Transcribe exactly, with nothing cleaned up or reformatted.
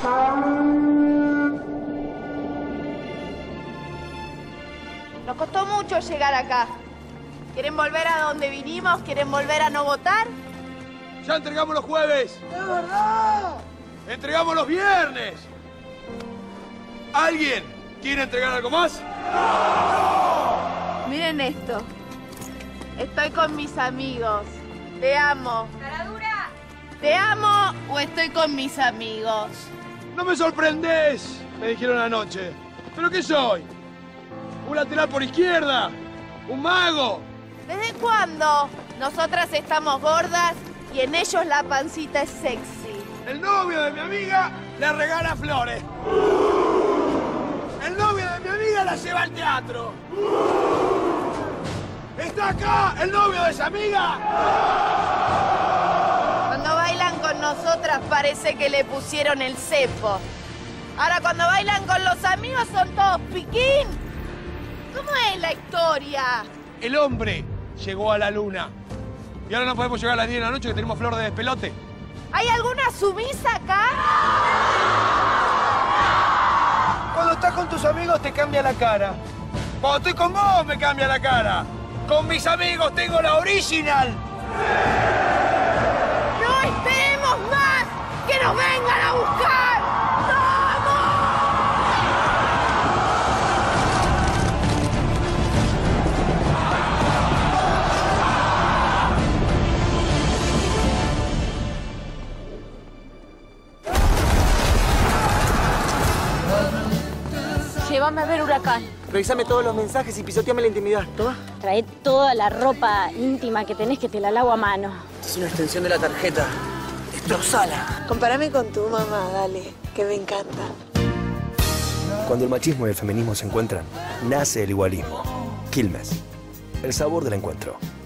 Nos costó mucho llegar acá. ¿Quieren volver a donde vinimos? ¿Quieren volver a no votar? ¡Ya entregamos los jueves! ¡Es verdad! ¡Entregamos los viernes! ¿Alguien quiere entregar algo más? ¡No! Miren esto. Estoy con mis amigos. Te amo. ¡Caradura! ¿Te amo o estoy con mis amigos? ¡No me sorprendés! Me dijeron anoche. ¿Pero qué soy? ¿Un lateral por izquierda? ¿Un mago? ¿Desde cuándo? Nosotras estamos gordas y en ellos la pancita es sexy. El novio de mi amiga le regala flores. El novio de mi amiga la lleva al teatro. ¿Está acá el novio de esa amiga? Cuando bailan con nosotras parece que le pusieron el cepo. Ahora cuando bailan con los amigos son todos piquín. ¿Cómo es la historia? El hombre llegó a la luna. Y ahora no podemos llegar a las diez de la noche que tenemos flor de despelote. ¿Hay alguna sumisa acá? Cuando estás con tus amigos te cambia la cara. Cuando estoy con vos me cambia la cara. Con mis amigos tengo la original. ¡No esperemos más! ¡Que nos vengan a buscar! Llévame a ver Huracán. Revísame todos los mensajes y pisoteame la intimidad. Toma. Trae toda la ropa íntima que tenés que te la lavo a mano. Es una extensión de la tarjeta. Destrozala. Compárame con tu mamá, dale, que me encanta. Cuando el machismo y el feminismo se encuentran, nace el igualismo. Quilmes. El sabor del encuentro.